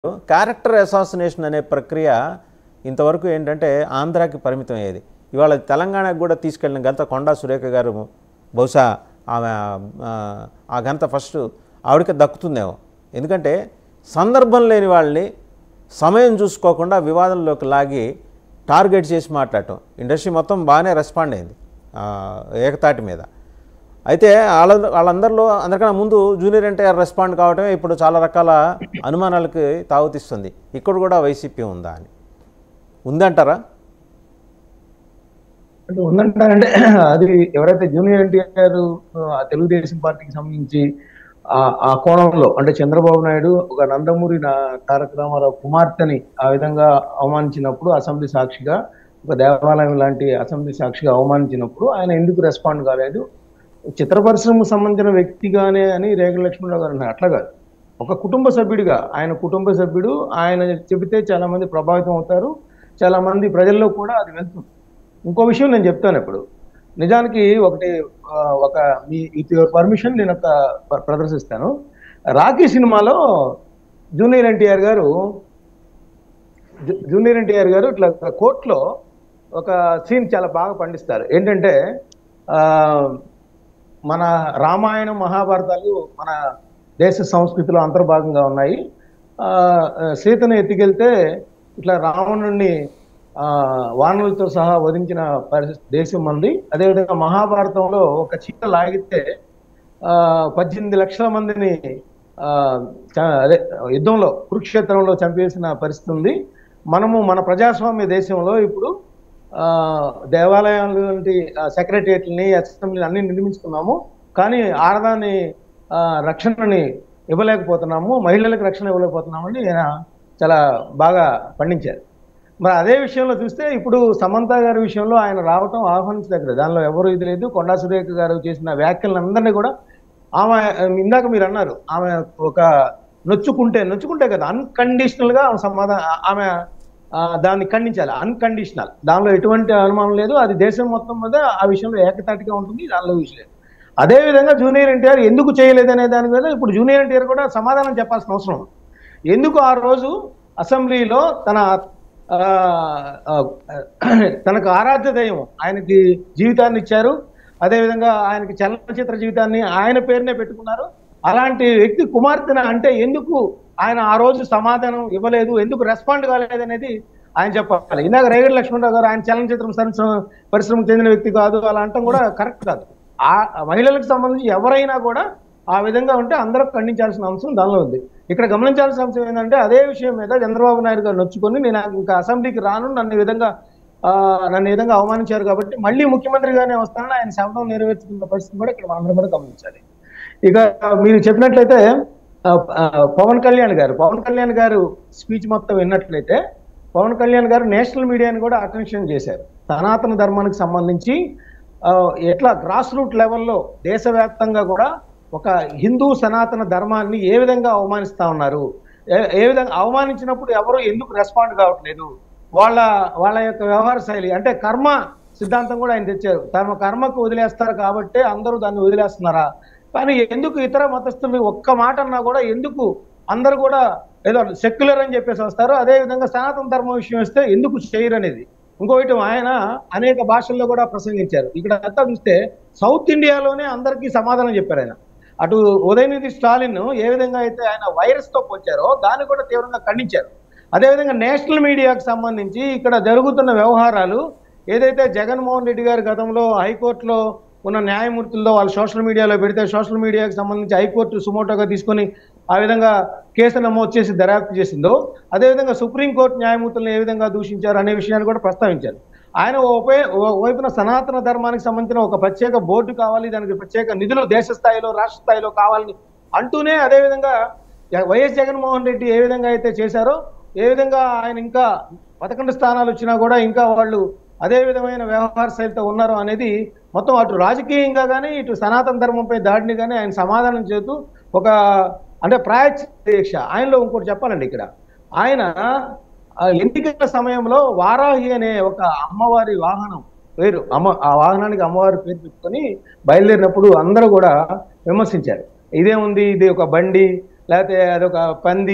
Character assassination అనే ప్రక్రియ ఇంతవరకు ఏంటంటే ఆంధ్రాకి పరిమితం అయ్యేది. ఇవాళ తెలంగాణకు కూడా తీసుకెళ్ళిన ఘనత కొండా సురేఖ గారు బహుశా ఆమె ఆ ఘనత ఫస్ట్ ఆవిడకి దక్కుతుందేమో. ఎందుకంటే సందర్భం లేని వాళ్ళని సమయం చూసుకోకుండా వివాదంలోకి లాగి టార్గెట్ చేసి మాట్లాడటం. ఇండస్ట్రీ మొత్తం బాగానే రెస్పాండ్ అయింది ఏకతాటి మీద. అయితే వాళ్ళందరిలో అందరికన్నా ముందు జూనియర్ ఎన్టీఆర్ రెస్పాండ్ కావటమే ఇప్పుడు చాలా రకాల అనుమానాలకి తావుతీస్తుంది. ఇక్కడ కూడా వైసీపీ ఉందా అని ఉందంటారా? అంటే ఉందంటారంటే అది ఎవరైతే జూనియర్ ఎన్టీఆర్ తెలుగుదేశం పార్టీకి సంబంధించి ఆ కోణంలో అంటే చంద్రబాబు నాయుడు ఒక నందమూరి తారక రామారావు కుమార్తెని ఆ విధంగా అవమానించినప్పుడు అసెంబ్లీ సాక్షిగా ఒక దేవాలయం లాంటి అసెంబ్లీ సాక్షిగా అవమానించినప్పుడు ఆయన ఎందుకు రెస్పాండ్ కాలేదు? చిత్ర పరిశ్రమకు సంబంధించిన వ్యక్తిగానే అని రేగల లక్ష్మణరావు గారు అన్నారు. అట్లా కాదు, ఒక కుటుంబ సభ్యుడిగా ఆయన కుటుంబ సభ్యుడు, ఆయన చెబితే చాలా మంది ప్రభావితం అవుతారు, చాలా మంది ప్రజల్లో కూడా అది వెళ్తుంది. ఇంకో విషయం నేను చెప్తాను. ఇప్పుడు నిజానికి మీ విత్ యువర్ పర్మిషన్ నేను ఒక ప్రదర్శిస్తాను. రాఖీ సినిమాలో జూనియర్ ఎన్టీఆర్ గారు ఇట్లా కోర్టులో ఒక సీన్ చాలా బాగా పండిస్తారు. ఏంటంటే మన రామాయణం మహాభారతాలు మన దేశ సంస్కృతిలో అంతర్భాగంగా ఉన్నాయి. సీతను ఎత్తుకెళ్తే ఇట్లా రావణుడిని వానరులతో సహా వధించిన దేశం మంది. అదేవిధంగా మహాభారతంలో ఒక చీట లాగితే 18 లక్షల మందిని అదే యుద్ధంలో కురుక్షేత్రంలో చంపేసిన పరిస్థితి ఉంది. మనము మన ప్రజాస్వామ్య దేశంలో ఇప్పుడు దేవాలయాలు వంటి సెక్రటరియట్లని అసెంబ్లీని అన్ని నిర్మించుకున్నాము, కానీ ఆడదాని రక్షణని ఇవ్వలేకపోతున్నాము, మహిళలకు రక్షణ ఇవ్వలేకపోతున్నామని ఆయన చాలా బాగా పండించారు. మరి అదే విషయంలో చూస్తే ఇప్పుడు సమంత గారి విషయంలో ఆయన రావటం ఆహ్వానించదగ్గర, దానిలో ఎవరు ఇది లేదు. కొండా సురేఖ గారు చేసిన వ్యాఖ్యలందరినీ కూడా ఆమె ఇందాక మీరు అన్నారు, ఆమె ఒక నొచ్చుకుంటే కదా అన్కండిషనల్ గా ఆమె దాన్ని ఖండించాలి. అన్కండిషనల్, దానిలో ఎటువంటి అనుమానం లేదు. అది దేశం మొత్తం మీద ఆ విషయంలో ఏకతాటిగా ఉంటుంది, దానిలో విషయం. అదేవిధంగా జూనియర్ ఎన్టీఆర్ ఎందుకు చేయలేదనే దాని మీద ఇప్పుడు జూనియర్ ఎన్టీఆర్ కూడా సమాధానం చెప్పాల్సిన అవసరం. ఎందుకు ఆ రోజు అసెంబ్లీలో తనకు ఆరాధ్య దైవం ఆయనకి జీవితాన్ని ఇచ్చారు, అదేవిధంగా ఆయనకి చలనచిత్ర జీవితాన్ని ఆయన పేరునే పెట్టుకున్నారు. అలాంటి వ్యక్తి కుమార్తెన అంటే ఎందుకు ఆయన ఆ రోజు సమాధానం ఇవ్వలేదు, ఎందుకు రెస్పాండ్ కాలేదు అనేది ఆయన చెప్పాలి. ఇందాక రేగడి లక్ష్మణరావు గారు ఆయన చలనచిత్ర పరిశ్రమకు చెందిన వ్యక్తి కాదు అలా అంటాం కూడా కరెక్ట్ కాదు. ఆ మహిళలకు సంబంధించి ఎవరైనా కూడా ఆ విధంగా ఉంటే అందరూ ఖండించాల్సిన అంశం దానిలో ఉంది. ఇక్కడ గమనించాల్సిన అంశం ఏంటంటే అదే విషయం మీద చంద్రబాబు నాయుడు గారు నొచ్చుకొని నేను ఇంకా అసెంబ్లీకి రాను, నన్ను ఈ విధంగా అవమానించారు కాబట్టి మళ్ళీ ముఖ్యమంత్రిగానే వస్తానని ఆయన శపథం నెరవేర్చుకున్న పరిస్థితి కూడా ఇక్కడ మనందరం కూడా గమనించాలి. ఇక మీరు చెప్పినట్లయితే పవన్ కళ్యాణ్ గారు స్పీచ్ మొత్తం విన్నట్లయితే పవన్ కళ్యాణ్ గారు నేషనల్ మీడియాని కూడా అటెన్షన్ చేశారు. సనాతన ధర్మానికి సంబంధించి ఎట్లా గ్రాస్ రూట్ లెవెల్లో దేశవ్యాప్తంగా కూడా ఒక హిందూ సనాతన ధర్మాన్ని ఏ విధంగా అవమానిస్తా ఉన్నారు, ఏ విధంగా అవమానించినప్పుడు ఎవరు ఎందుకు రెస్పాండ్ కావట్లేదు, వాళ్ళ యొక్క వ్యవహార శైలి అంటే కర్మ సిద్ధాంతం కూడా ఆయన తెచ్చారు. తమ కర్మకు వదిలేస్తారు కాబట్టి అందరూ దాన్ని వదిలేస్తున్నారా, కానీ ఎందుకు ఇతర మతస్థులు ఒక్క మాట అన్నా కూడా ఎందుకు అందరూ కూడా ఏదో సెక్యులర్ అని చెప్పేసి వస్తారు, అదేవిధంగా సనాతన ధర్మం విషయం వస్తే ఎందుకు చేయరు అనేది. ఇంకోటి ఆయన అనేక భాషల్లో కూడా ప్రసంగించారు. ఇక్కడ అంతా చూస్తే సౌత్ ఇండియాలోనే అందరికీ సమాధానం చెప్పారు ఆయన. అటు ఉదయనిధి స్టాలిన్ ఏ విధంగా అయితే ఆయన వైరస్తో పోల్చారో దాన్ని కూడా తీవ్రంగా ఖండించారు. అదేవిధంగా నేషనల్ మీడియాకు సంబంధించి ఇక్కడ జరుగుతున్న వ్యవహారాలు ఏదైతే జగన్మోహన్ రెడ్డి గారి గతంలో హైకోర్టులో ఉన్న న్యాయమూర్తుల్లో వాళ్ళు సోషల్ మీడియాలో పెడితే సోషల్ మీడియాకి సంబంధించి హైకోర్టు సుమోటోగా తీసుకొని ఆ విధంగా కేసు నమోదు చేసి దర్యాప్తు చేసిందో, అదేవిధంగా సుప్రీంకోర్టు న్యాయమూర్తులను ఏ విధంగా దూషించారు అనే విషయాన్ని కూడా ప్రస్తావించారు. ఆయన వైపున సనాతన ధర్మానికి సంబంధించిన ఒక ప్రత్యేక బోర్డు కావాలి, దానికి ప్రత్యేక నిధులు దేశ స్థాయిలో రాష్ట్ర స్థాయిలో కావాలని అంటూనే అదేవిధంగా వైఎస్ జగన్మోహన్ రెడ్డి ఏ విధంగా అయితే చేశారో, ఏ విధంగా ఆయన ఇంకా 11 స్థానాలు వచ్చినా కూడా ఇంకా వాళ్ళు అదే విధమైన వ్యవహార శైలితో ఉన్నారు అనేది మొత్తం అటు రాజకీయంగా కానీ ఇటు సనాతన ధర్మంపై దాడిని కానీ ఆయన సమాధానం చేస్తూ ఒక అంటే ప్రాయశ్చిత్త ఆయనలో ఇంకోటి చెప్పాలండి. ఇక్కడ ఆయన ఎన్నికల సమయంలో వారాహి అనే ఒక అమ్మవారి వాహనం పేరు ఆ వాహనానికి అమ్మవారి పేరు పెట్టుకొని బయలుదేరినప్పుడు అందరూ కూడా విమర్శించారు. ఇదేముంది, ఇది ఒక బండి, లేకపోతే అదొక పంది,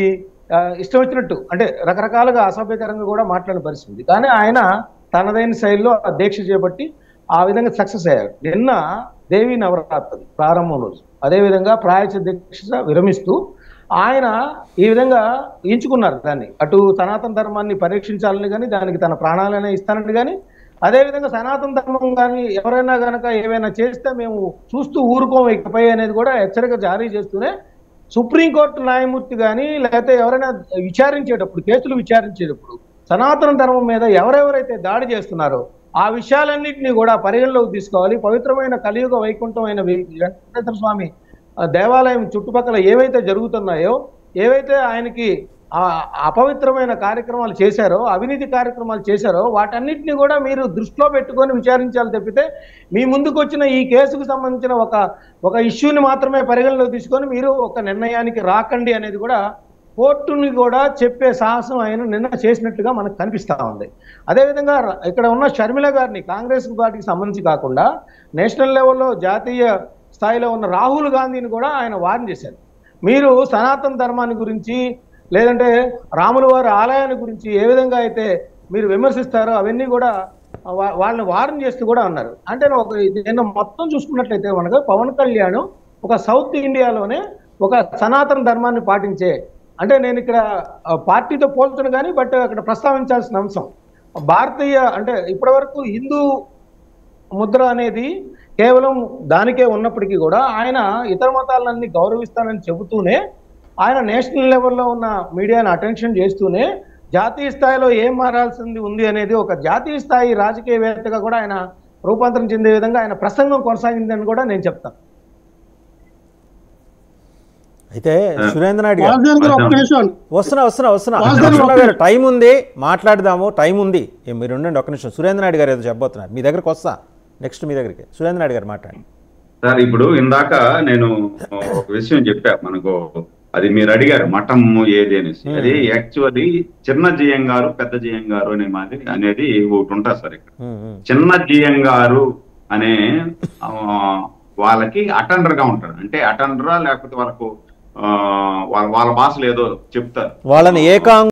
ఇష్టం వచ్చినట్టు అంటే రకరకాలుగా అసభ్యకరంగా కూడా మాట్లాడిన పరిస్థితి. కానీ ఆయన తనదైన శైలిలో ఆ దీక్ష చేపట్టి ఆ విధంగా సక్సెస్ అయ్యారు. నిన్న దేవి నవరాత్రి ప్రారంభం రోజు అదేవిధంగా ప్రాయశ్చిత్త దీక్ష విరమిస్తూ ఆయన ఈ విధంగా ఎంచుకున్నారు దాన్ని. అటు సనాతన ధర్మాన్ని పరీక్షించాలని కానీ దానికి తన ప్రాణాలనే ఇస్తానని కానీ, అదేవిధంగా సనాతన ధర్మం కానీ ఎవరైనా కనుక ఏవైనా చేస్తే మేము చూస్తూ ఊరుకోం ఇకపై అనేది కూడా హెచ్చరిక జారీ చేస్తూనే సుప్రీంకోర్టు న్యాయమూర్తి కానీ లేకపోతే ఎవరైనా విచారించేటప్పుడు కేసులు విచారించేటప్పుడు సనాతన ధర్మం మీద ఎవరెవరైతే దాడి చేస్తున్నారో ఆ విషయాలన్నింటినీ కూడా పరిగణలోకి తీసుకోవాలి. పవిత్రమైన కలియుగ వైకుంఠం అయిన వెంకటేశ్వర స్వామి దేవాలయం చుట్టుపక్కల ఏవైతే జరుగుతున్నాయో, ఏవైతే ఆయనకి అపవిత్రమైన కార్యక్రమాలు చేశారో, అవినీతి కార్యక్రమాలు చేశారో వాటన్నిటిని కూడా మీరు దృష్టిలో పెట్టుకొని విచారించాలి తప్పితే మీ ముందుకు వచ్చిన ఈ కేసుకు సంబంధించిన ఒక ఇష్యూని మాత్రమే పరిగణలోకి తీసుకొని మీరు ఒక నిర్ణయానికి రాకండి అనేది కూడా కోర్టుని కూడా చెప్పే సాహసం ఆయన నిన్న చేసినట్టుగా మనకు కనిపిస్తూ ఉంది. అదేవిధంగా ఇక్కడ ఉన్న షర్మిల గారిని కాంగ్రెస్ పార్టీకి సంబంధించి కాకుండా నేషనల్ లెవెల్లో జాతీయ స్థాయిలో ఉన్న రాహుల్ గాంధీని కూడా ఆయన వార్న్ చేశారు. మీరు సనాతన ధర్మాన్ని గురించి లేదంటే రాముల వారి ఆలయాన్ని గురించి ఏ విధంగా అయితే మీరు విమర్శిస్తారో అవన్నీ కూడా వాళ్ళని వార్న్ చేస్తూ కూడా అన్నారు. అంటే నిన్న మొత్తం చూసుకున్నట్లయితే మనకు పవన్ కళ్యాణ్ ఒక సౌత్ ఇండియాలోనే ఒక సనాతన ధర్మాన్ని పాటించే, అంటే నేను ఇక్కడ పార్టీతో పోల్చను కానీ బట్ అక్కడ ప్రస్తావించాల్సిన అంశం భారతీయ అంటే ఇప్పటి వరకు హిందూ ముద్ర అనేది కేవలం దానికే ఉన్నప్పటికీ కూడా ఆయన ఇతర మతాలన్నీ గౌరవిస్తానని చెబుతూనే ఆయన నేషనల్ లెవెల్లో ఉన్న మీడియాను అటెన్షన్ చేస్తూనే జాతీయ స్థాయిలో ఏం మారాల్సింది ఉంది అనేది ఒక జాతీయ స్థాయి రాజకీయవేత్తగా కూడా ఆయన రూపాంతరం చెందే విధంగా ఆయన ప్రసంగం కొనసాగిందని కూడా నేను చెప్తాను. అయితే సురేంద్రనాయుడు గారు వస్తున్నా టైం ఉంది, మాట్లాడదాము, టైం ఉంది, మీరు ఉండండి ఒక్క నిమిషం. సురేంద్రనాయుడు గారు ఏదో చెప్పబోతున్నారు, మీ దగ్గరకు వస్తా నెక్స్ట్ మీ దగ్గరికి. సురేంద్రనాయుడు గారు మాట్లాడండి సార్. ఇప్పుడు ఇందాక నేను ఒక విషయం చెప్పా మనకు, అది మీరు అడిగారు మఠం ఏది అనేసి. అది యాక్చువల్లీ చిన్న జిఎం గారు పెద్ద జిఎం గారు అనే మాది అనేది ఒకటి ఉంటుంది సార్. ఇక్కడ చిన్న జిఎం గారు అనే వాళ్ళకి అటెండర్ గా ఉంటాడు. అంటే అటెండరా లేకపోతే వాళ్ళకు వాళ్ళ భాషలు ఏదో చెప్తారు, వాళ్ళని